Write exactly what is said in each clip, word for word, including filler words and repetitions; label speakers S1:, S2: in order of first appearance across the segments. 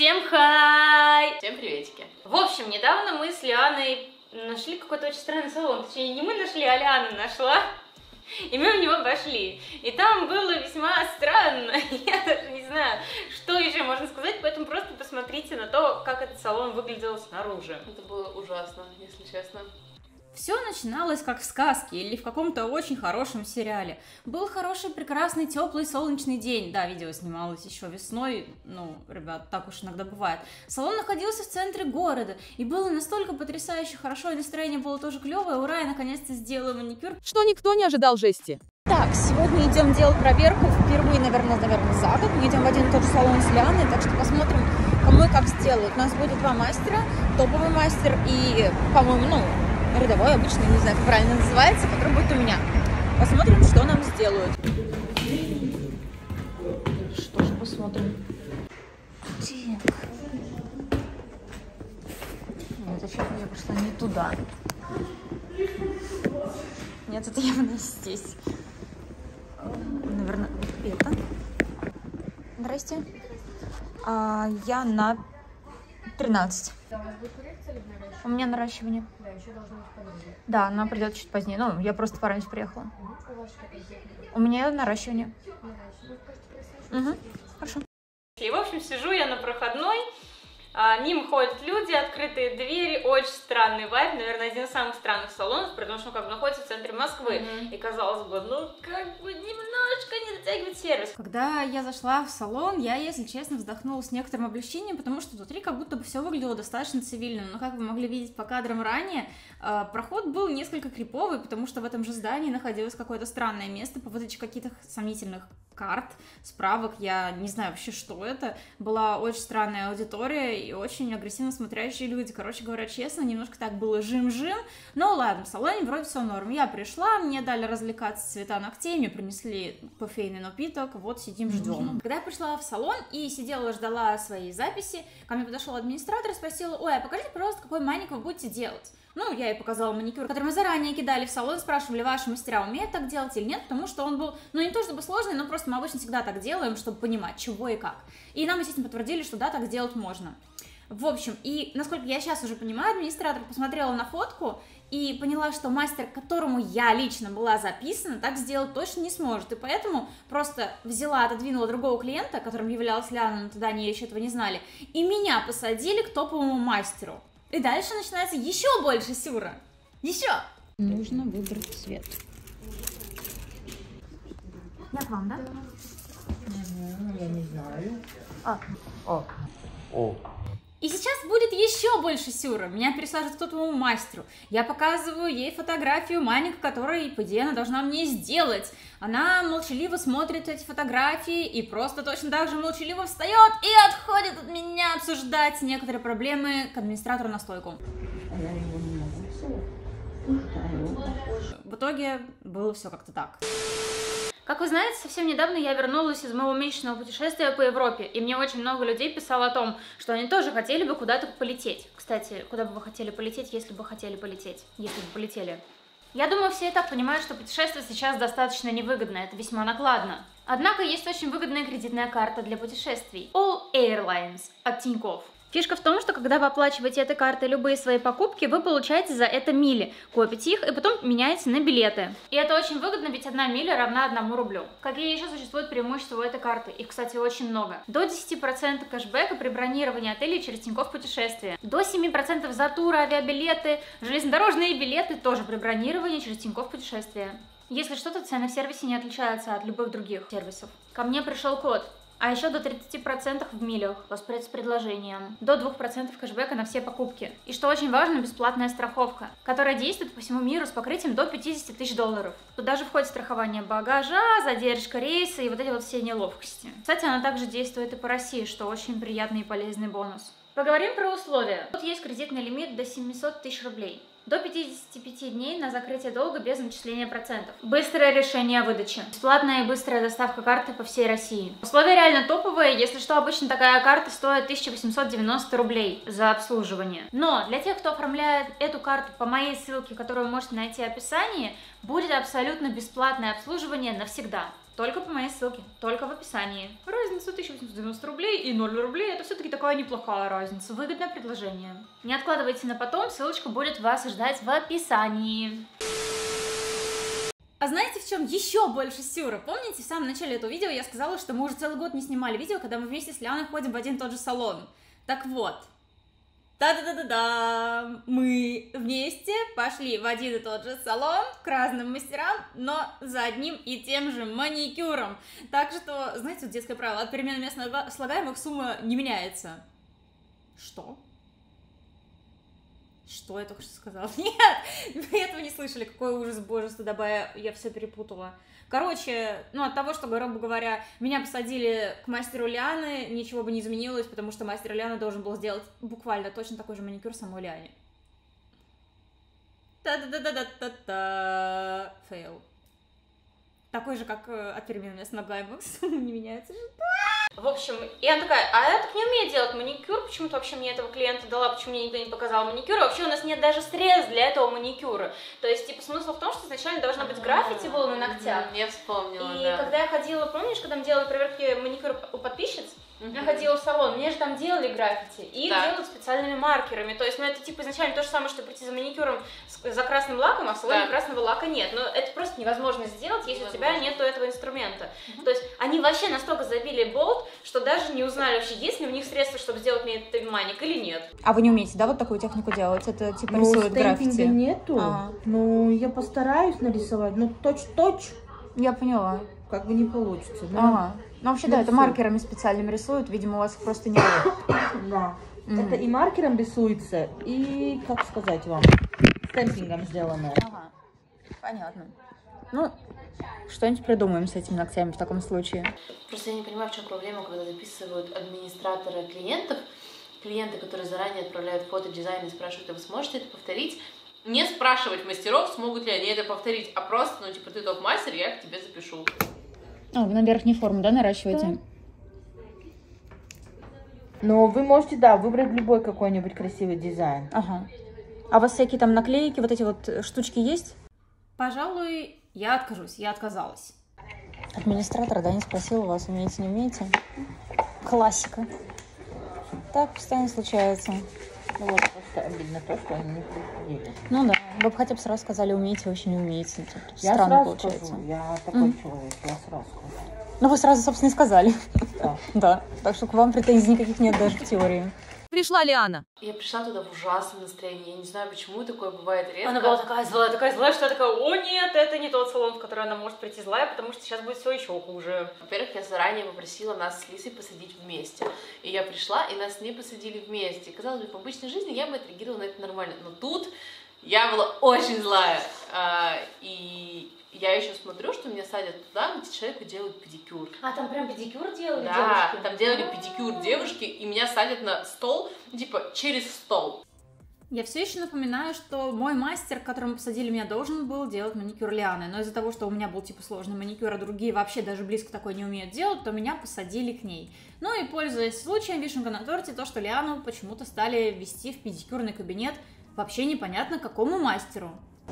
S1: Всем хай! Всем приветики! В общем, недавно мы с Лианой нашли какой-то очень странный салон. Точнее, не мы нашли, а Лиана нашла. И мы в него пошли. И там было весьма странно. Я даже не знаю, что еще можно сказать, поэтому просто посмотрите на то, как этот салон выглядел снаружи.
S2: Это было ужасно, если честно.
S3: Все начиналось как в сказке или в каком-то очень хорошем сериале. Был хороший, прекрасный, теплый, солнечный день. Да, видео снималось еще весной, ну, ребят, так уж иногда бывает. Салон находился в центре города, и было настолько потрясающе хорошо, и настроение было тоже клевое. Ура, я наконец-то сделала маникюр.
S4: Что никто не ожидал жести.
S3: Так, сегодня идем делать проверку. Впервые, наверное, наверное, за год. Мы идем в один и тот же салон с Лианой, так что посмотрим, кому и как сделают. У нас будет два мастера, топовый мастер и, по-моему, ну, рядовой, обычный, не знаю, как правильно называется, который будет у меня. Посмотрим, что нам сделают. Что же, посмотрим. Так. Нет, зачем я пошла не туда? Нет, это явно здесь. Наверное, вот это. Здрасте. А, я на тринадцать. У меня наращивание.
S5: Да, еще должно быть позднее.
S3: Да, она придет чуть позднее. Ну, я просто пораньше приехала. У меня наращивание. Угу. Хорошо.
S1: И, в общем, сижу я на проходной, а, мимо ходят люди, открытые двери, очень странный вайб, наверное, один из самых странных салонов, потому что он как бы находится в центре Москвы, mm-hmm. и казалось бы, ну, как бы немножко не дотягивает сервис.
S3: Когда я зашла в салон, я, если честно, вздохнула с некоторым облегчением, потому что внутри как будто бы все выглядело достаточно цивильно, но, как вы могли видеть по кадрам ранее, проход был несколько криповый, потому что в этом же здании находилось какое-то странное место по выдаче каких-то сомнительных карт, справок, я не знаю вообще, что это. Была очень странная аудитория и очень агрессивно смотрящие люди. Короче говоря, честно, немножко так было жим-жим, но ладно, в салоне вроде все норм. Я пришла, мне дали развлекаться цвета ногтей, мне принесли кофейный напиток, вот сидим, ждем. Mm-hmm. Когда я пришла в салон и сидела, ждала своей записи, ко мне подошел администратор и спросил: ой, а покажите, пожалуйста, какой маник вы будете делать. Ну, я ей показала маникюр, который мы заранее кидали в салон, спрашивали, ваши мастера умеют так делать или нет, потому что он был, ну, не то чтобы сложный, но просто мы обычно всегда так делаем, чтобы понимать, чего и как. И нам, естественно, подтвердили, что да, так сделать можно. В общем, и, насколько я сейчас уже понимаю, администратор посмотрела на фотку и поняла, что мастер, к которому я лично была записана, так сделать точно не сможет, и поэтому просто взяла, отодвинула другого клиента, которым являлась Лиана, но тогда они еще этого не знали, и меня посадили к топовому мастеру. И дальше начинается еще больше сюра. Еще. Нужно выбрать цвет. Я к вам, да?
S5: Я не знаю.
S3: А.
S5: О. О.
S3: И сейчас будет еще больше сюра. Меня пересаживают к топовому мастеру. Я показываю ей фотографию маника, которую, по идее, она должна мне сделать. Она молчаливо смотрит эти фотографии и просто точно так же молчаливо встает и отходит от меня обсуждать некоторые проблемы к администратору на стойку.
S5: А я его не могу все.
S3: В итоге было все как-то так.
S1: Как вы знаете, совсем недавно я вернулась из моего месячного путешествия по Европе, и мне очень много людей писало о том, что они тоже хотели бы куда-то полететь. Кстати, куда бы вы хотели полететь, если бы хотели полететь, если бы полетели? Я думаю, все и так понимают, что путешествие сейчас достаточно невыгодно, это весьма накладно. Однако есть очень выгодная кредитная карта для путешествий All Airlines от Тинькофф. Фишка в том, что когда вы оплачиваете этой картой любые свои покупки, вы получаете за это мили, копите их и потом меняете на билеты. И это очень выгодно, ведь одна миля равна одному рублю. Какие еще существуют преимущества у этой карты? Их, кстати, очень много. До десяти процентов кэшбэка при бронировании отелей через Тинькофф Путешествия. До семи процентов за туры, авиабилеты, железнодорожные билеты тоже при бронировании через Тинькофф Путешествия. Если что-то, цены в сервисе не отличаются от любых других сервисов. Ко мне пришел код. А еще до тридцати процентов в милях по спецпредложениям, до двух процентов кэшбэка на все покупки. И что очень важно, бесплатная страховка, которая действует по всему миру с покрытием до пятидесяти тысяч долларов. Туда же входит страхование багажа, задержка рейса и вот эти вот все неловкости. Кстати, она также действует и по России, что очень приятный и полезный бонус. Поговорим про условия. Тут есть кредитный лимит до семисот тысяч рублей. До пятидесяти пяти дней на закрытие долга без начисления процентов. Быстрое решение о выдаче. Бесплатная и быстрая доставка карты по всей России. Условия реально топовые. Если что, обычно такая карта стоит тысяча восемьсот девяносто рублей за обслуживание. Но для тех, кто оформляет эту карту по моей ссылке, которую вы можете найти в описании, будет абсолютно бесплатное обслуживание навсегда. Только по моей ссылке, только в описании. Разница тысяча восемьсот девяносто рублей и ноль рублей, это все-таки такая неплохая разница, выгодное предложение. Не откладывайте на потом, ссылочка будет вас ждать в описании.
S3: А знаете, в чем еще больше сюра? Помните, в самом начале этого видео я сказала, что мы уже целый год не снимали видео, когда мы вместе с Лианой ходим в один и тот же салон. Так вот, та-да-да-да-да, мы вместе пошли в один и тот же салон к разным мастерам, но за одним и тем же маникюром. Так что, знаете, вот детское правило, от перемены мест слагаемых сумма не меняется. Что? Что я только что сказала? Нет, вы этого не слышали, какой ужас, боже, стыдоба, я, я все перепутала. Короче, ну от того, что, грубо говоря, меня посадили к мастеру Лианы, ничего бы не изменилось, потому что мастер Лианы должен был сделать буквально точно такой же маникюр самой Лиане. Та-да-да-да-да-да-да. Фейл. Такой же, как от перемены мест слагаемых, не меняется.
S1: В общем, и она такая, а я так не умею делать маникюр, почему-то вообще мне этого клиента дала, почему мне никто не показал маникюр, вообще у нас нет даже средств для этого маникюра. То есть, типа, смысл в том, что изначально должна быть граффити было на ногтях.
S2: Я вспомнила,
S1: И
S2: да.
S1: когда я ходила, помнишь, когда мы делали проверки маникюра у подписчиц, я ходила в салон, мне же там делали граффити, и их
S2: Да.
S1: делают специальными маркерами, то есть, ну, это, типа, изначально то же самое, что прийти за маникюром с- за красным лаком, а в салоне
S2: Да.
S1: красного лака нет, но это просто невозможно сделать, если у тебя
S2: Невозможно.
S1: нету этого инструмента. То есть, они вообще настолько забили болт, что даже не узнали вообще, есть ли у них средства, чтобы сделать мне этот маник или нет.
S3: А вы не умеете, да, вот такую технику делать? Это типа
S5: Ну,
S3: рисует
S5: стемпинга
S3: граффити?
S5: нету.
S3: Ага.
S5: Ну, я постараюсь нарисовать, но точь-точь
S3: Я поняла.
S5: как бы не получится, да?
S3: Ага. Ну, вообще, да, это
S5: Нарисуют.
S3: маркерами специальными рисуют, видимо, у вас их просто нет.
S5: Да.
S3: Мгм.
S5: Это и маркером рисуется, и, как сказать вам, стемпингом сделано.
S3: Ага. Понятно. Ну, что-нибудь придумаем с этими ногтями в таком случае.
S2: Просто я не понимаю, в чем проблема, когда записывают администраторы клиентов, клиенты, которые заранее отправляют фото, дизайн и спрашивают, а вы сможете это повторить? Не спрашивать мастеров, смогут ли они это повторить, а просто, ну, типа, ты топ-мастер, я к тебе запишу.
S3: А, вы на верхней форме, да, наращиваете?
S5: Но вы можете, да, выбрать любой какой-нибудь красивый дизайн.
S3: Ага. А у вас всякие там наклейки, вот эти вот штучки есть? Пожалуй, я откажусь, я отказалась. Администратор, да, не спросил вас, умеете, не умеете? Классика. Так постоянно случается.
S5: Ну вот просто обидно то, что они не предупредили.
S3: Ну да, вы бы хотя бы сразу сказали, умеете, вообще не умеете. Тут
S5: Я
S3: странно
S5: сразу
S3: получается.
S5: скажу, я такой
S3: Мгм.
S5: человек, я сразу скажу.
S3: Ну вы сразу, собственно, и сказали.
S5: Да.
S3: Да, так что к вам претензий никаких нет даже в теории.
S4: Пришла Лиана.
S2: Я пришла туда в ужасном настроении, я не знаю, почему такое бывает редко.
S1: Она была такая злая, такая злая, что я такая, о нет, это не тот салон, в который она может прийти злая, потому что сейчас будет все еще хуже.
S2: Во-первых, я заранее попросила нас с Лисой посадить вместе. И я пришла, и нас не посадили вместе. И, казалось бы, в обычной жизни я бы отреагировала на это нормально. Но тут я была очень злая. А, и я еще смотрю, что меня садят туда, где человеку делают педикюр.
S1: А там прям педикюр делали
S2: Да,
S1: девушки?
S2: там делали педикюр девушки, и меня садят на стол, типа, через стол.
S3: Я все еще напоминаю, что мой мастер, к которому посадили меня, должен был делать маникюр Лианы, но из-за того, что у меня был типа сложный маникюр, а другие вообще даже близко такой не умеют делать, то меня посадили к ней. Ну и пользуясь случаем, вишенка на торте, то, что Лиану почему-то стали вести в педикюрный кабинет вообще непонятно какому мастеру.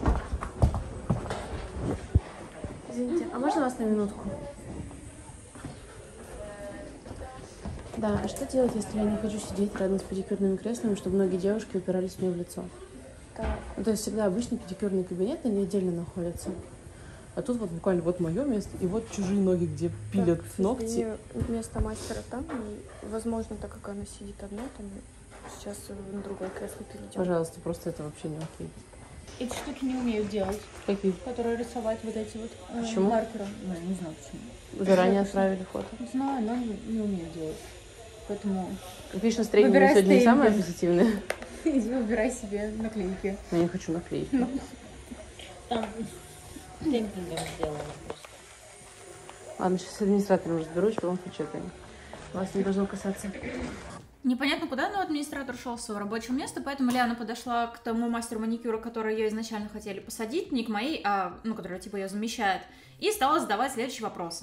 S6: Извините, а можно вас на минутку? Да, а что делать, если я не хочу сидеть рядом с педикюрными креслами, чтобы многие девушки упирались мне в лицо?
S7: Да.
S6: Ну, то есть всегда обычный педикюрный кабинет, они отдельно находятся. А тут вот буквально вот мое место, и вот чужие ноги, где пилят
S7: Так, к
S6: ногти.
S7: сожалению, место мастера там, и, возможно, так как она сидит одна, там сейчас на другое кресло перейдем.
S6: Пожалуйста, просто это вообще не окей.
S5: Эти штуки не умеют делать,
S6: Какие?
S5: которые рисовать вот эти вот э,
S6: Почему?
S5: маркером. Ну, я не знаю почему.
S6: Заранее отправили фото.
S5: Не знаю, но не, не умеют делать. Поэтому
S6: Видишь, настроение
S5: Выбирай
S6: сегодня не самое
S5: стейкинг.
S6: позитивное.
S5: иди выбирай себе наклейки.
S6: Я не хочу наклеить.
S5: Там стемпингом сделано.
S6: Ладно, сейчас с администратором разберусь, потом почекаем. Вас не должно касаться.
S3: Непонятно куда, но администратор шел с своего рабочего места, поэтому Лиана подошла к тому мастеру маникюра, который ее изначально хотели посадить, не к моей, а, ну, которая типа ее замещает, и стала задавать следующие вопросы.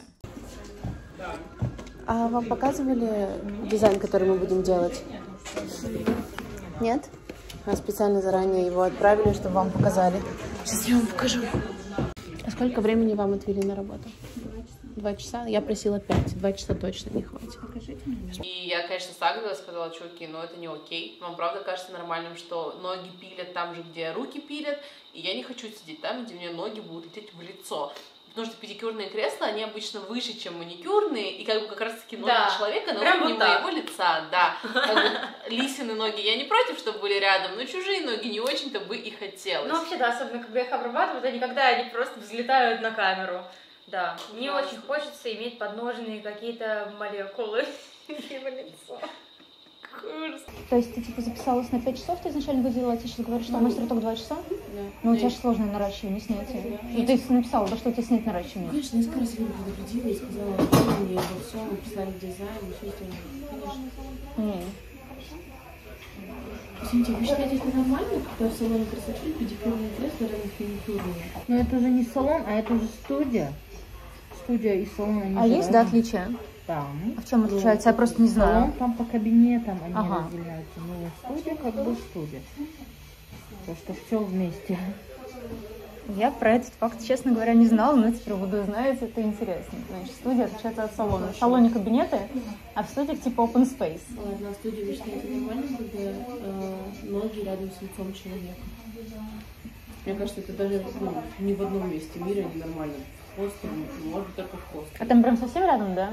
S6: А вам показывали дизайн, который мы будем делать? Нет? А специально заранее его отправили, чтобы вам показали. Сейчас я вам покажу. А сколько времени вам отвели на работу? двадцать два часа, я просила пять, два часа точно не хватит.
S3: Покажите мне.
S2: И я, конечно, сагрила, сказала, чуваки, ну это не окей. Вам правда кажется нормальным, что ноги пилят там же, где руки пилят, и я не хочу сидеть там, где мне ноги будут лететь в лицо. Потому что педикюрные кресла, они обычно выше, чем маникюрные, и как бы как раз-таки ноги
S1: Да.
S2: человека на
S1: Прям
S2: уровне
S1: вот так.
S2: моего лица, да. Как бы Лисины ноги я не против, чтобы были рядом, но чужие ноги не очень-то бы и хотелось.
S1: Ну, вообще, да, особенно когда их обрабатывают, они когда они просто взлетают на камеру. Да, не
S2: Да.
S1: очень хочется иметь подножные какие-то молекулы в лицо. Ужас.
S3: То есть ты типа записалась на пять часов, ты изначально выделила, а ты сейчас говоришь, что мастер только два часа?
S6: Да.
S3: Ну, у тебя же сложное наращивание, снятие. И ты написала, да что у тебя снять наращивание?
S6: Конечно, несколько раз я предупредила и сказала, что мне обо всем, написали дизайн, все это, конечно.
S3: Не.
S6: Извините, вы считаете это нормально, когда в салоне красоты педикюрные кресла рядом с маникюрными?
S5: Но это уже не салон, а это уже студия. Студия и салон, они
S3: А
S5: же
S3: есть, да,
S5: разные.
S3: отличия?
S5: Там.
S3: А в чем отличается? Я просто не знаю.
S5: Салон там по кабинетам они
S3: Ага.
S5: разделяются. Ну, студия как бы студия. То, что все вместе.
S3: Я про этот факт, честно говоря, не знала, но теперь буду знать, это интересно. Значит, студия отличается от салона. В салоне кабинеты, а в студиях типа open space.
S6: На студии вы считаете нормально, когда э, ноги рядом с лицом человека? Мне кажется, это даже ну, ни в одном месте мира не нормально. В хостеле, может только в хостеле.
S3: А там прям совсем рядом, да?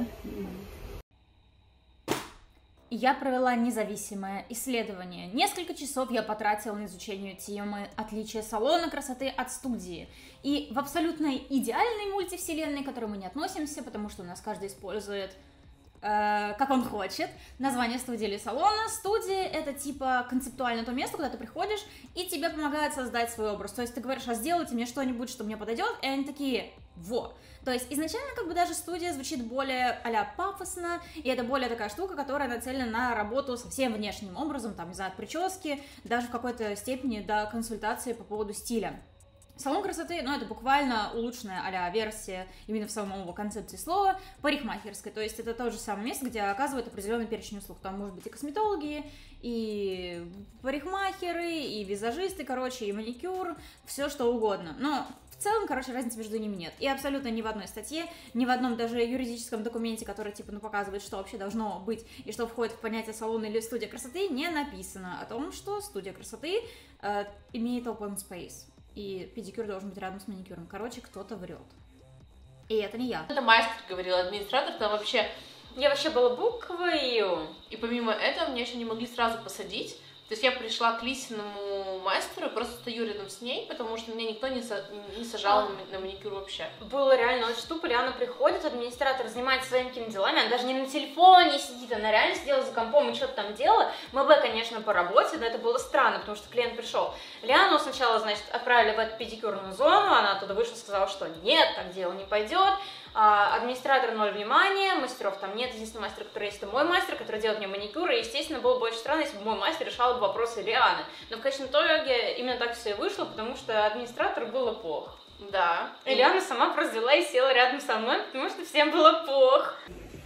S3: Я провела независимое исследование. Несколько часов я потратила на изучение темы отличия салона красоты от студии. И в абсолютно идеальной мультивселенной, к которой мы не относимся, потому что у нас каждый использует э, как он хочет, название студии или салона. Студия — это типа концептуально то место, куда ты приходишь, и тебе помогает создать свой образ. То есть ты говоришь, а сделайте мне что-нибудь, что мне подойдет, и они такие, во. То есть изначально как бы даже студия звучит более а-ля пафосно, и это более такая штука, которая нацелена на работу со всем внешним образом, там, не знаю, от прически, даже в какой-то степени до консультации по поводу стиля. Салон красоты, ну, это буквально улучшенная а-ля версия именно в самом его концепции слова парикмахерской, то есть это то же самое место, где оказывают определенный перечень услуг, там может быть и косметологи, и парикмахеры, и визажисты, короче, и маникюр, все что угодно, но в целом, короче, разницы между ними нет, и абсолютно ни в одной статье, ни в одном даже юридическом документе, который, типа, ну, показывает, что вообще должно быть и что входит в понятие салона или студия красоты, не написано о том, что студия красоты э, имеет open space. И педикюр должен быть рядом с маникюром. Короче, кто-то врет. И это не я.
S2: Это мастер говорил, администратор там вообще...
S1: Я вообще была буквой.
S2: И помимо этого меня еще не могли сразу посадить. То есть я пришла к Лисиному мастеру, просто стою рядом с ней, потому что меня никто не, са... не сажал на, на маникюр вообще.
S1: Было реально очень тупо. Лиана приходит, администратор занимается своими какими-то делами, она даже не на телефоне сидит, она реально сидела за компом и что-то там делала. Мы бы, конечно, по работе, но это было странно, потому что клиент пришел. Лиану сначала, значит, отправили в эту педикюрную зону, она оттуда вышла, сказала, что нет, так дело не пойдет. А, администратор ноль внимания, мастеров там нет, единственный мастер, который есть, это мой мастер, который делает мне маникюр, и, естественно, было бы очень странно, если бы мой мастер решал бы вопросы Лианы. Но в конечном итоге именно так все и вышло, потому что администратору было плохо.
S2: Да.
S1: И Лиана сама просто взяла и села рядом со мной, потому что всем было плохо.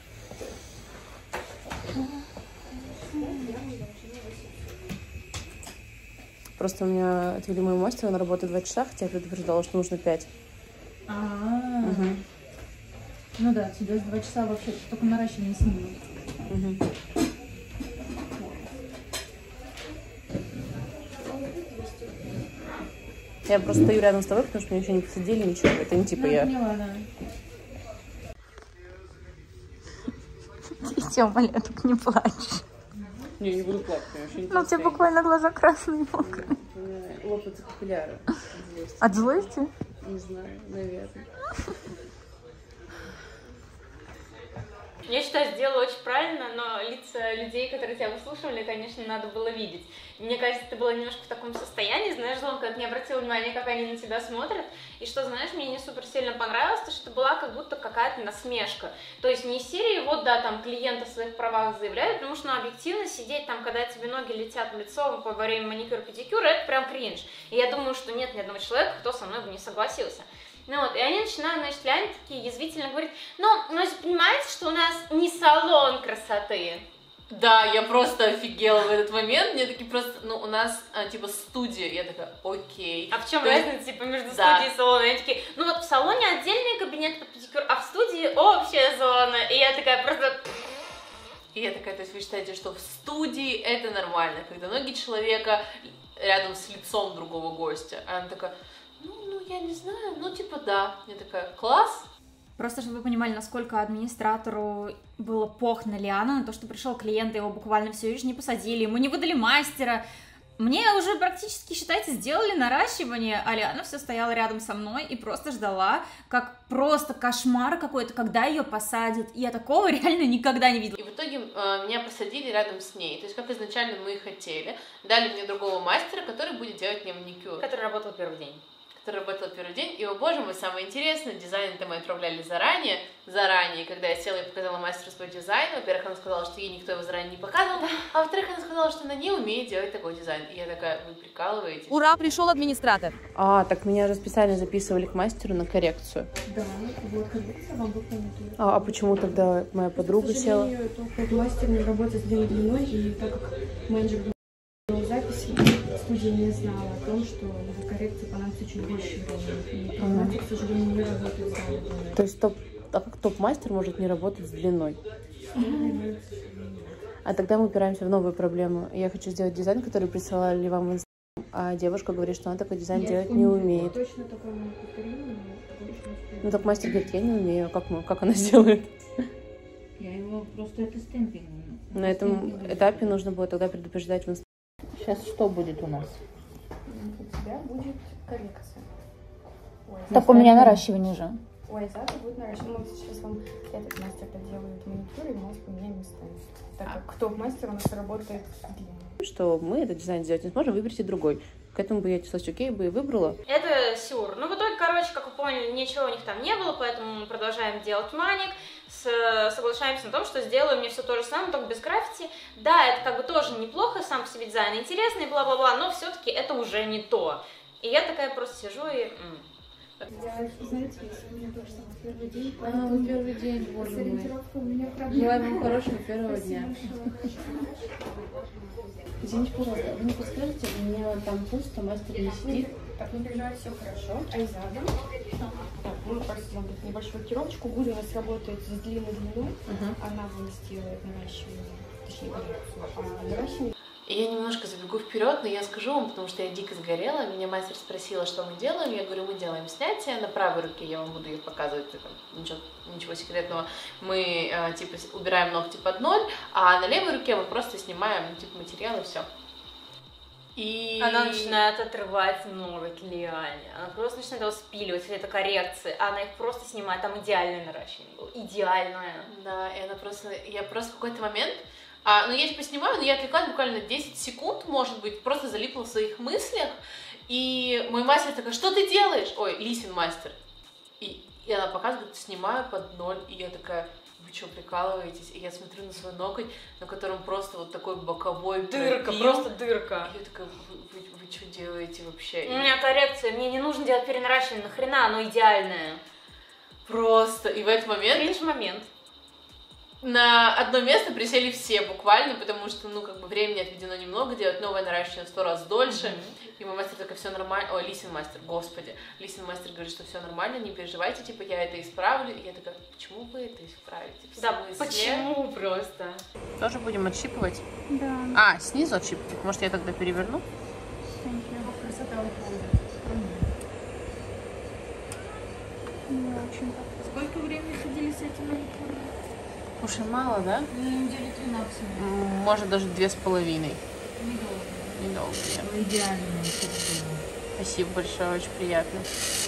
S6: Просто у меня отвели моего мастера на работу два часа, хотя я предупреждала, что нужно пять.
S3: А,
S6: Угу.
S3: ну да, тебе за два часа вообще только наращивание снимут.
S6: Угу. Я просто стою рядом с тобой, потому что меня еще не посадили, ничего. Это не типа я.
S3: Поняла, да.
S1: Тёма, Леток, не плачь.
S6: Не, не буду плакать, я вообще не
S1: Ну, у тебя буквально глаза красные и мокрые.
S6: лопаются капилляры.
S1: От злости?
S6: Не знаю, наверное.
S1: Я считаю, сделала очень правильно, но лица людей, которые тебя выслушивали, конечно, надо было видеть. Мне кажется, ты была немножко в таком состоянии, знаешь, Злонка, не обратила внимания, как они на тебя смотрят. И что, знаешь, мне не супер сильно понравилось, то, что это была как будто какая-то насмешка. То есть не из серии, вот, да, там, клиент о своих правах заявляет, потому что, ну, объективно сидеть там, когда тебе ноги летят в лицо во время маникюра-педикюра, это прям кринж. И я думаю, что нет ни одного человека, кто со мной бы не согласился. Ну вот, и они начинают, значит, Ляне такие язвительно говорить, ну, вы же понимаете, что у нас не салон красоты.
S2: Да, я просто офигела в этот момент. Мне такие просто, ну, у нас, а, типа, студия. Я такая, окей.
S1: А в чем
S2: То есть-
S1: разница, типа, между
S2: Да.
S1: студией и салоном? Я такие, ну вот в салоне отдельный кабинет под педикюр, а в студии общая зона. И я такая просто...
S2: И я такая, то есть вы считаете, что в студии это нормально, когда ноги человека рядом с лицом другого гостя. А она такая, ну, ну, я не знаю, ну, типа, да. Я такая, класс.
S3: Просто, чтобы вы понимали, насколько администратору было пох на Лиану, на то, что пришел клиент, его буквально всю еще не посадили, ему не выдали мастера. Мне уже практически, считайте, сделали наращивание, а Лиана все стояла рядом со мной и просто ждала, как просто кошмар какой-то, когда ее посадят. И я такого реально никогда не видела.
S2: И в итоге э, меня посадили рядом с ней. То есть, как изначально мы и хотели. Дали мне другого мастера, который будет делать мне маникюр.
S1: Который работал первый день.
S2: Который работал первый день. И, о боже мой, самое интересное, дизайн-то мы отправляли заранее. Заранее, когда я села и показала мастеру свой дизайн, во-первых, она сказала, что ей никто его заранее не показывал, а во-вторых, она сказала, что она не умеет делать такой дизайн. И я такая, вы прикалываетесь?
S4: Ура, пришел администратор.
S2: А, так меня же специально записывали к мастеру на коррекцию.
S8: Да, вот коррекция вам выполнит.
S2: А, а почему тогда моя подруга
S8: К
S2: села?
S8: сожалению, только мастер не работает с длинной длиной, и так как менеджер делал записи, студия не знала о том, что за коррекцию понадобится чуть больше времени. И мастер, к сожалению, не работает с длинной длиной.
S2: То есть топ, а как топ-мастер может не работать с длиной? А тогда мы упираемся в новую проблему. Я хочу сделать дизайн, который присылали вам в Инстаграм, а девушка говорит, что она такой дизайн
S8: Я
S2: делать не умеет.
S8: Точно такое не повторила, но точно успею.
S2: Ну так мастер говорит, я не умею, а как, мы, как она сделает?
S5: Я его просто это стемпинг.
S2: На этом этапе нужно было тогда предупреждать в Инстаграм.
S5: Сейчас что будет у нас?
S7: У тебя будет коррекция. Ой,
S3: Так у меня наращивание же.
S7: Ой, завтра будет наращивание. Мы сейчас вам этот мастер доделает маникюр, и мы вас поменяем местами. Так как топ-мастер у нас работает длинный.
S2: Что мы этот дизайн сделать не сможем, выберите другой. К этому бы я отнеслась окей, бы и выбрала.
S1: Это сюр. Ну, в итоге, короче, как вы поняли, ничего у них там не было, поэтому мы продолжаем делать маник, с, соглашаемся на том, что сделаем мне все то же самое, только без граффити. Да, это как бы тоже неплохо, сам по себе дизайн интересный, бла-бла-бла, но все-таки это уже не то. И я такая просто сижу и... м.
S8: Я, знаете, у меня тоже самый первый день.
S6: А, вы первый день, боже мой.
S8: Ориентировка у меня проблема.
S6: Желаю вам хорошего первого дня. Извините, пожалуйста, вы не подскажете, у меня там пусто, мастер не сидит.
S7: Так, не переживай, все хорошо. Айзада. Так, мы просто сделаем небольшую рокировочку. Гуля у нас работает с длинной длиной. Она у нас делает наращивание, точнее коррекцию, а наращивание.
S2: И я немножко забегу вперед, но я скажу вам, потому что я дико сгорела. Меня мастер спросила, что мы делаем. Я говорю, мы делаем снятие на правой руке, я вам буду их показывать, это ничего, ничего секретного. Мы э, типа убираем ногти под ноль, а на левой руке мы просто снимаем типа материал и все. И...
S1: Она начинает отрывать ноготь Лиане, она просто начинает его спиливать, это коррекции, а она их просто снимает, там идеальное наращивание было, идеальное.
S2: Да, и она просто, я просто в какой-то момент, а, ну я типа снимаю, но я отвлеклась буквально десять секунд, может быть, просто залипла в своих мыслях, и мой мастер такой, что ты делаешь? Ой, Лисин мастер. И, и она показывает, снимаю под ноль, и я такая, вы что, прикалываетесь? И я смотрю на свой ноготь, на котором просто вот такой боковой
S1: Дырка,
S2: пропил.
S1: просто дырка.
S2: И я такая, вы, вы, вы что делаете вообще?
S1: У меня коррекция, мне не нужно делать перенаращивание, нахрена оно идеальное.
S2: Просто, и в этот момент...
S1: Кринж момент.
S2: На одно место присели все буквально, потому что, ну, как бы времени отведено немного, делать новое наращивание в сто раз дольше. Mm-hmm. И мой мастер такой, все нормально. Ой, Лисин мастер, господи. Лисин мастер говорит, что все нормально, не переживайте, типа, я это исправлю. И я такая, почему вы это исправите? В
S1: Да,
S2: смысле?
S1: почему просто?
S2: Тоже будем отщипывать?
S7: Да.
S2: А, снизу отщипывать? Может, я тогда переверну?
S7: Красота выходит. Не очень.
S3: Сколько времени сидели с этим маникюром?
S2: Слушай, мало, да?
S3: Ну, недели три максимум.
S2: Может, даже две с половиной.
S3: Недолго.
S2: Недолго.
S5: Ну, идеально маникюр сделан.
S2: Спасибо большое, очень приятно.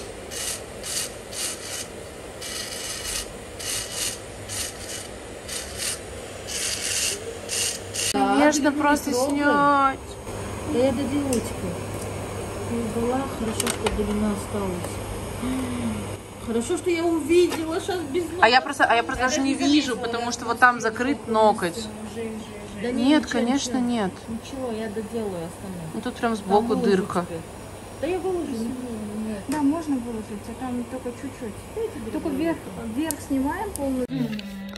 S2: Конечно, просто снять.
S5: Да я до девочки. Не была, хорошо, что длина осталась. Хорошо, что я увидела, сейчас без ног.
S2: А я просто, а я просто даже не вижу, потому что вот там закрыт нокоть.
S5: Да
S2: Нет,
S5: ничего,
S2: конечно,
S5: ничего.
S2: нет.
S5: Ничего, я доделаю остальное.
S2: Ну тут прям
S5: Там
S2: сбоку
S5: выложу
S2: дырка.
S5: тебе. Да я выложу. Нет.
S7: Да, можно выложить, а там только чуть-чуть. Только
S5: доделаю.
S7: вверх, вверх снимаем полностью.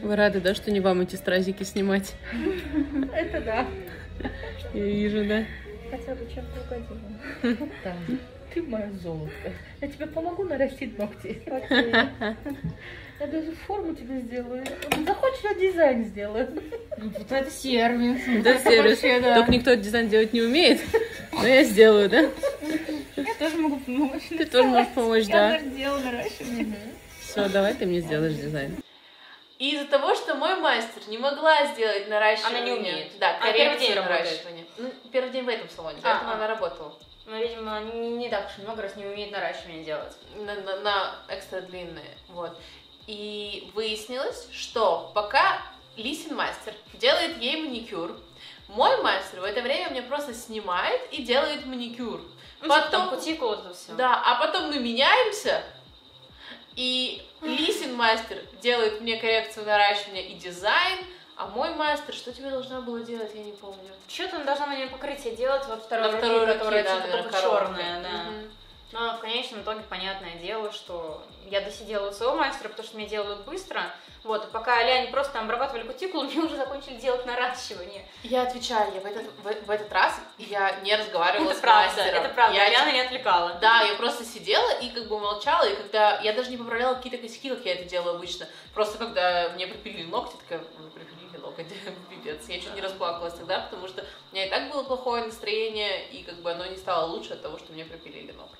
S6: Вы рады, да, что не вам эти стразики снимать?
S5: Это да.
S6: Я вижу, да?
S5: Хотя бы чем-то угодила. Да. Ты моя золотко. Я тебе помогу нарастить ногти. Окей. Я даже форму тебе сделаю. Захочешь, я дизайн сделаю.
S3: Вот это сервис.
S6: Да, сервис. Только никто этот дизайн делать не умеет. Но я сделаю, да?
S3: Я тоже могу помочь.
S6: Ты тоже можешь помочь, да?
S3: Я даже делаю наращивание.
S6: Все, давай ты мне сделаешь дизайн.
S2: И из-за того, что мой мастер не могла сделать наращивание...
S1: Она не умеет.
S2: Да,
S1: А первый день
S2: коррекцию
S1: работает?
S2: наращивания. Ну, первый день в этом салоне,
S1: А,
S2: поэтому
S1: а.
S2: она работала.
S1: Ну, видимо, не, не так уж много раз не умеет наращивание делать.
S2: На, на, на экстра длинные, вот. И выяснилось, что пока Лисин мастер делает ей маникюр, мой мастер в это время мне просто снимает и делает маникюр.
S1: Ну,
S2: потом
S1: там кутикула, это все.
S2: Да, а потом мы меняемся, и Лисин мастер делает мне коррекцию наращивания и дизайн, а мой мастер, что тебе должна была делать, я не помню.
S1: Что-то она должна мне покрытие делать вот второй
S2: На
S1: руки,
S2: второй руке,
S1: которая
S2: да,
S1: типа
S2: наверное,
S1: только
S2: коробка.
S1: черная, да.
S2: Мгм.
S1: Но в конечном итоге, понятное дело, что я досидела у своего мастера, потому что мне делают быстро. Вот, и пока Ляне просто там обрабатывали кутикулу, мне уже закончили делать наращивание.
S2: Я отвечаю, я в этот, в, в этот раз я не разговаривала
S1: Это
S2: с
S1: правда,
S2: мастером.
S1: это правда,
S2: Я
S1: Ляна не отвлекала.
S2: Да, я просто сидела и как бы молчала, и когда я даже не поправляла какие-то косяки, как я это делаю обычно. Просто когда мне припилили ногти, такая, «Ой, припилили ноготь, пипец. Я чуть не расплакалась тогда, потому что у меня и так было плохое настроение, и как бы оно не стало лучше от того, что мне припилили ногти.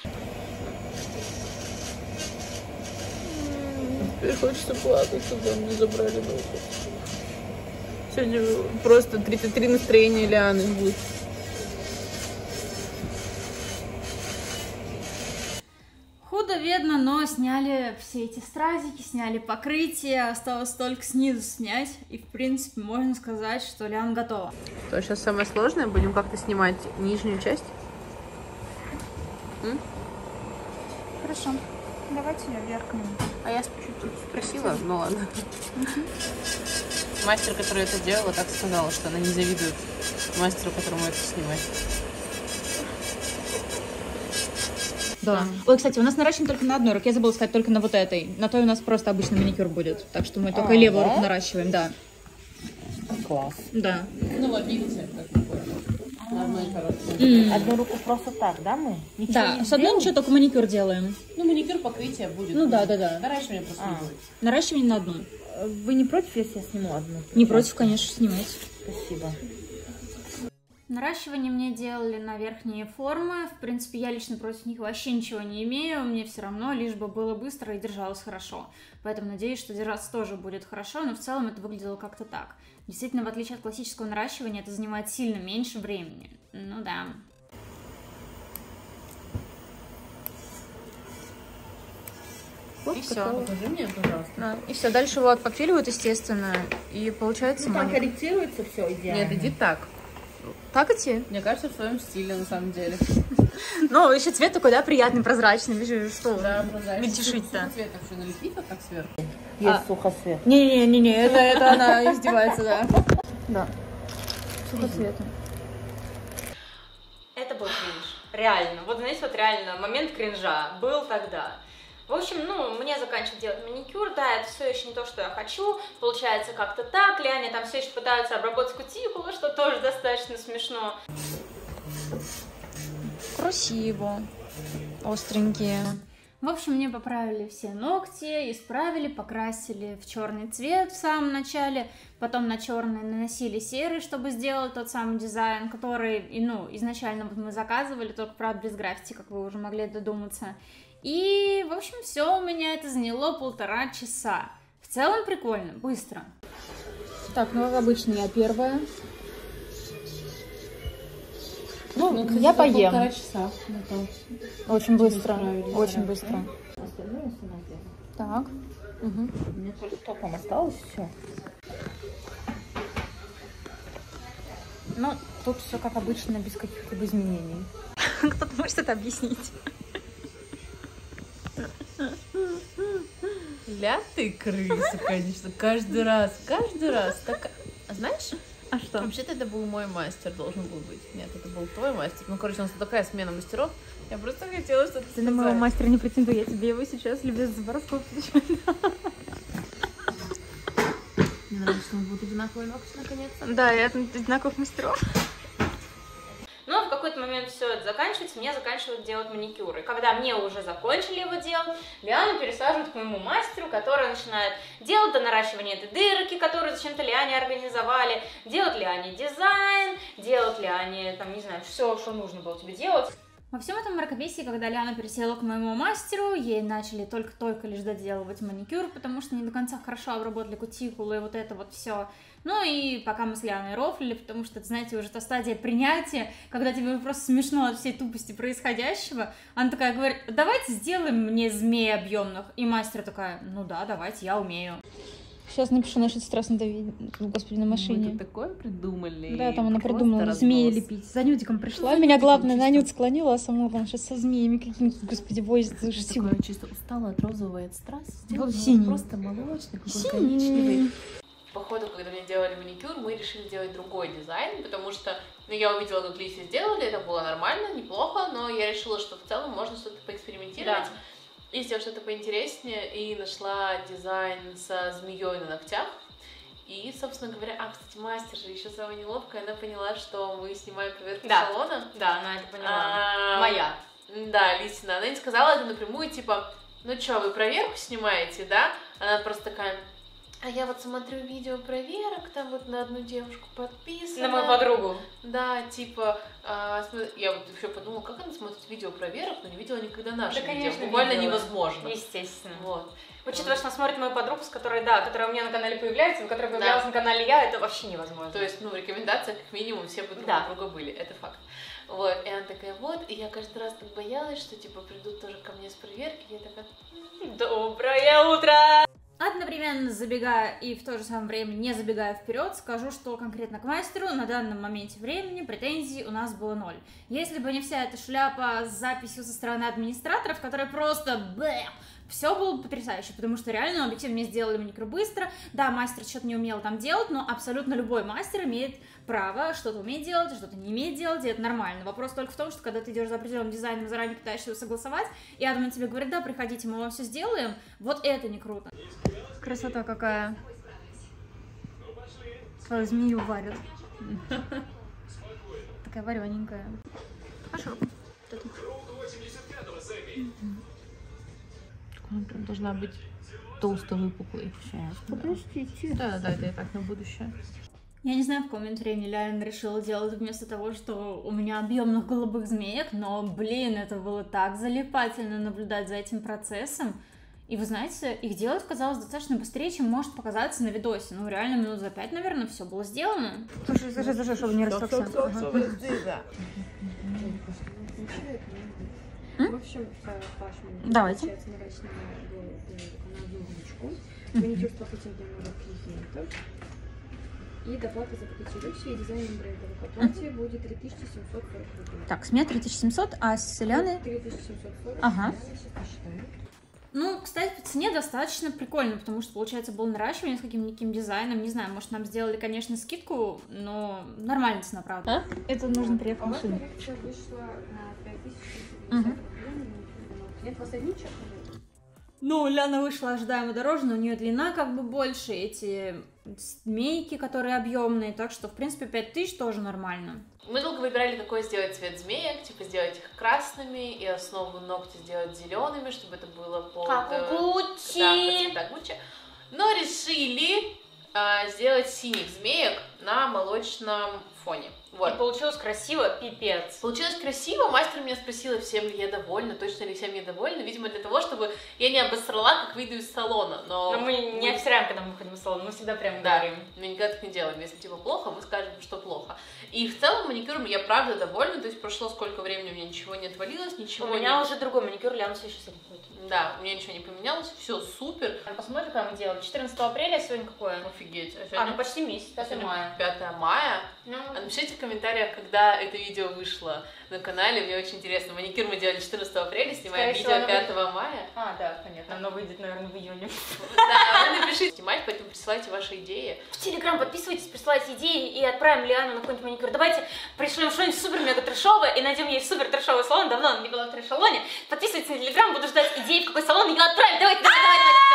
S6: Теперь хочется плакать, когда мне забрали ногти. Сегодня просто тридцать три настроения Лианы будет.
S3: Худо-бедно, но сняли все эти стразики, сняли покрытие, осталось только снизу снять, и в принципе можно сказать, что Ляна готова.
S6: То сейчас самое сложное, будем как-то снимать нижнюю часть. М?
S3: Хорошо, давайте я вверх.
S6: А я чуть-чуть спросила, ну ладно. Мастер, который это делала, так сказала, что она не завидует мастеру, которому это снимать.
S3: Да. Ой, кстати, у нас наращиваем только на одной руке, я забыла сказать, только на вот этой. На той у нас просто обычный маникюр будет, так что мы только
S5: А,
S3: левую
S5: да?
S3: руку наращиваем, да.
S5: Класс.
S3: Да.
S6: Ну вот, видите, как такое. На одной короткой.
S5: Одну руку просто так, да, мы? Ничего
S3: Да,
S5: не
S3: с одной
S5: сделаем?
S3: ничего, только маникюр делаем.
S6: Ну, маникюр, покрытие будет.
S3: Ну да, да, да.
S6: Наращивание просто не
S5: А.
S6: будет.
S3: Наращивание на одну.
S5: Вы не против, если я сниму одну?
S3: Не против, конечно, снимать.
S5: Спасибо.
S3: Наращивание мне делали на верхние формы. В принципе, я лично против них вообще ничего не имею. Мне все равно, лишь бы было быстро и держалось хорошо. Поэтому надеюсь, что держаться тоже будет хорошо, но в целом это выглядело как-то так. Действительно, в отличие от классического наращивания, это занимает сильно меньше времени. Ну да.
S6: И все. Покажи мне, пожалуйста.
S3: Да. И все, дальше его отпапиливают, естественно, и получается
S5: Ну, там
S3: маник.
S5: корректируется все идеально.
S6: Нет, иди так.
S3: Так идти?
S6: Мне кажется, в своем стиле, на самом деле.
S3: Ну, еще цвет такой, да, приятный, прозрачный. Вижу, что
S6: Да, прозрачно.
S3: мельтешить-то.
S6: Цвет вообще налепить вот так сверху.
S5: Есть
S3: А.
S5: сухоцвет.
S3: Не-не-не, это, это она издевается, да. Да. Сухоцветом.
S1: Это был кринж. Реально. Вот знаете, вот реально момент кринжа был тогда. В общем, ну, мне заканчивать делать маникюр, да, это все еще не то, что я хочу, получается как-то так, Ляня там все еще пытаются обработать кутикулу, что тоже достаточно смешно.
S3: Красиво. Остренькие. В общем, мне поправили все ногти, исправили, покрасили в черный цвет в самом начале, потом на черный наносили серый, чтобы сделать тот самый дизайн, который, ну, изначально вот мы заказывали, только, правда, без граффити, как вы уже могли додуматься. И, в общем, все у меня это заняло полтора часа. В целом прикольно, быстро. Так, ну, как обычно, я первая. Ну,
S6: Ну, кстати,
S3: я
S6: за
S3: поем.
S6: полтора часа.
S3: Очень быстро,
S6: справились,
S3: очень
S6: да.
S3: быстро.
S5: Остальное все надо.
S3: Так. Угу.
S5: Мне только топом осталось все.
S3: Ну, тут все как обычно, без каких-либо изменений. Кто-то может это объяснить?
S6: Ля ты крыса, конечно, каждый раз, каждый раз. Так... А знаешь,
S3: А что?
S6: вообще-то это был мой мастер, должен был быть. Нет, это был твой мастер. Ну, короче, у нас такая смена мастеров. Я просто хотела что-то
S3: Ты на моего мастера не претендуй, я тебе его сейчас любезно с бороздкой включаю.
S6: нравится, что будут одинаковые ногти наконец-то.
S3: Да, и от одинаковых мастеров.
S1: Но в какой-то момент все это заканчивается, мне заканчивают делать маникюр. И когда мне уже закончили его делать, Лиану пересаживают к моему мастеру, который начинает делать до наращивания этой дырки, которую зачем-то Лиане организовали, делать Лиане дизайн, делать Лиане, там, не знаю, все, что нужно было тебе делать.
S3: Во всем этом мракобесии, когда Лиана пересела к моему мастеру, ей начали только-только лишь доделывать маникюр, потому что не до конца хорошо обработали кутикулы и вот это вот все. Ну и пока мы с Лианой рофлили, потому что, знаете, уже та стадия принятия, когда тебе просто смешно от всей тупости происходящего, она такая говорит: давайте сделаем мне змей объемных. И мастер такая: ну да, давайте, я умею. Сейчас напишу насчет страстно давить, господи, на машине.
S6: Мы тут такое придумали.
S3: Да, там она
S6: Просто
S3: придумала
S6: разнос.
S3: змеи лепить. За Нютиком пришла,
S6: За
S3: меня
S6: Нютиком
S3: главное
S6: чисто.
S3: на Нют склонила, а сама там сейчас со змеями какими-то, господи, возится.
S6: Я такое чисто устала от розовой от страсти. Сделала
S3: Вот синий.
S6: просто молочный, какой
S3: Синий.
S6: коричневый.
S2: По ходу, когда мне делали маникюр, мы решили делать другой дизайн, потому что, ну, я увидела, как Лисе сделали, это было нормально, неплохо, но я решила, что в целом можно что-то поэкспериментировать.
S1: Да.
S2: И сделать что-то поинтереснее, и нашла дизайн со змеей на ногтях. И, собственно говоря, а, кстати, мастер же еще самая неловкая, она поняла, что мы снимаем проверку
S1: Да.
S2: салона.
S1: Да, она это поняла.
S2: А,
S1: Моя.
S2: Да, Лисина. Она не сказала это напрямую, типа, ну что, вы проверку снимаете, да? Она просто такая: а я вот смотрю видео проверок, там вот на одну девушку подписана.
S1: На мою подругу.
S2: Да, типа, а, см- я вот еще подумала, как она смотрит видео проверок, но не видела никогда наши
S1: Да,
S2: видео.
S1: конечно,
S2: Буквально
S1: видела.
S2: невозможно.
S1: Естественно.
S2: Вот.
S1: Учитывая, что она смотрит мою подругу, с которой, да, которая у меня на канале появляется, но которая появлялась
S2: Да.
S1: на канале я, это вообще невозможно.
S2: То есть, ну, в рекомендациях как минимум все бы друг
S1: Да.
S2: у друга были, это факт. Вот, и она такая: вот, и я каждый раз так боялась, что, типа, придут тоже ко мне с проверки, и я такая:
S1: Доброе утро!
S3: Одновременно забегая и в то же самое время не забегая вперед, скажу, что конкретно к мастеру на данном моменте времени претензий у нас было ноль. Если бы не вся эта шляпа с записью со стороны администраторов, которая просто бэ, все было бы потрясающе, потому что реально объективно мне сделали маникюр быстро. Да, мастер что-то не умел там делать, но абсолютно любой мастер имеет право что-то уметь делать, что-то не умеет делать, и это нормально. Вопрос только в том, что когда ты идешь за определенным дизайном, заранее пытаешься его согласовать, и админ тебе говорит: да, приходите, мы вам все сделаем, вот это не круто. Красота какая. Свою змею варят. Такая варененькая. Хорошо.
S6: Она прям должна быть толсто выпуклой. Сейчас.
S5: Простите.
S6: Да, да, это я так на будущее.
S3: Я не знаю, в каком момент времени Лиана решила делать вместо того, что у меня объемных голубых змеек, но, блин, это было так залипательно наблюдать за этим процессом. И вы знаете, их делать казалось достаточно быстрее, чем может показаться на видосе. Ну, реально, минут за пять, наверное, все было сделано. Слушай, слушай, слушай, чтобы не растекся.
S8: В общем, Паш,
S3: Давайте.
S8: получается, наращивание на одну ручку, маникюр с покрытием для новых клиентов, и доплата за покрытие и дизайн брендового платья будет три тысячи семьсот сорок рублей.
S3: Так, с меня три тысячи семьсот, а с Ляны...
S8: три тысячи семьсот сорок.
S3: Ага.
S8: Я сейчас посчитаю.
S3: Ну, кстати, по цене достаточно прикольно, потому что, получается, было наращивание с каким-никаким дизайном. Не знаю, может, нам сделали, конечно, скидку, но нормальная цена, правда. А? Это нужно приехать в
S8: А
S3: машину.
S8: коррекция вышла на пять тысяч
S3: Мгм.
S8: рублей. Нет, вас один чек?
S3: Ну, Ляна вышла ожидаемо дороже, но у нее длина как бы больше, эти змейки, которые объемные, так что, в принципе, пять тысяч тоже нормально.
S2: Мы долго выбирали, какой сделать цвет змеек, типа сделать их красными и основу ногтя сделать зелеными, чтобы это было под...
S1: Как у
S2: э,
S1: Гуччи.
S2: Да, под цвета Гуччи. Но решили а, сделать синих змеек на молочном фоне. Вот.
S1: И получилось красиво, пипец.
S2: Получилось красиво, мастер меня спросила, всем ли я довольна, точно ли всем я довольна, видимо, для того, чтобы я не обосрала, как выйду из салона, но...
S1: Но мы не обсираем, когда мы выходим из салона, мы всегда прям
S2: Да,
S1: говорим.
S2: мы никогда так не делаем, если типа плохо, мы скажем, что плохо. И в целом маникюром я правда довольна, то есть прошло сколько времени, у меня ничего не отвалилось, ничего
S1: У меня
S2: не...
S1: уже другой маникюр, Ляна все еще с этим ходит.
S2: Да, у меня ничего не поменялось, все супер.
S1: Посмотрим, когда мы делали. четырнадцатого апреля, сегодня какое?
S2: Офигеть. А
S1: А,
S2: сегодня
S1: ну почти месяц, пятое мая.
S2: пятое мая.
S1: Ну,
S2: А напишите в комментариях, когда это видео вышло на канале, мне очень интересно. Маникюр мы делали четырнадцатого апреля, снимаем
S1: Скорее
S2: видео
S1: всего, оно
S2: пятого мая.
S1: а, да, понятно. Оно выйдет, наверное, в июне.
S2: Да, вы напишите снимать, поэтому присылайте ваши идеи.
S1: В Телеграм подписывайтесь, присылайте идеи и отправим Лиану на какой-нибудь маникюр. Давайте пришлем что-нибудь супер-мега трэшовое и найдем ей супер-трэшовый салон. Давно она не была в трэш-салоне. Подписывайтесь на Телеграм, буду ждать идей, в какой салон ее отправить. Давайте, давайте, давайте, давайте.